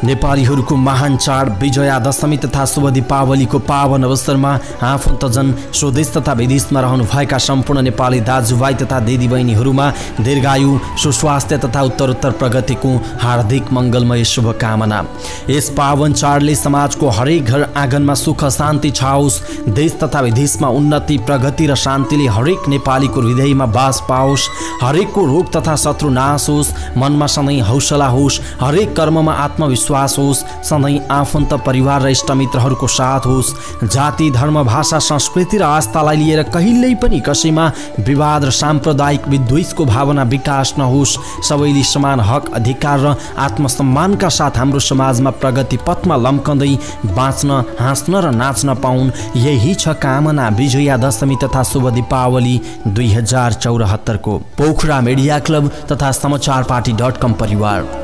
नेपालीहरूको महान चाड विजया दशमी तथा शुभ दीपावलीको पावन अवसरमा आफन्तजन स्वदेश तथा विदेशमा रहनुभएका सम्पूर्ण नेपाली दाजुभाइ तथा दिदीबहिनीहरूमा दीर्घायु सुस्वास्थ्य तथा उत्तरोत्तर प्रगतिको हार्दिक मङ्गलमय शुभकामना। यस पावन चाडले समाजको हरेक घर आँगनमा सुख शान्ति छाओस्, देश तथा विदेशमा उन्नति प्रगति र शान्तिले हरेक नेपालीको हृदयमा बास पाओस्, हरेकको रोग तथा शत्रु नाश होस्, मनमा सधैँ हौसला होस्, हरेक कर्ममा आत्मविश्वास होस्, सधैँ आफन्त परिवार र इष्टमित्रहरूको साथ होस्, जाति धर्म भाषा संस्कृति र आस्थालाई लिएर कहिल्यै पनि कसैमा विवाद र साम्प्रदायिक विद्वेषको भावना विकास नहोस्, सबैले समान हक अधिकार र आत्मसम्मानका साथ हाम्रो समाजमा प्रगति पथमा लम्कँदै बाँच्न हाँस्न र नाच्न पाउन्, यही छ कामना विजया दशमी तथा शुभ दीपावली 2074 को। पोखरा मिडिया क्लब तथा समाचारपाटी.com परिवार।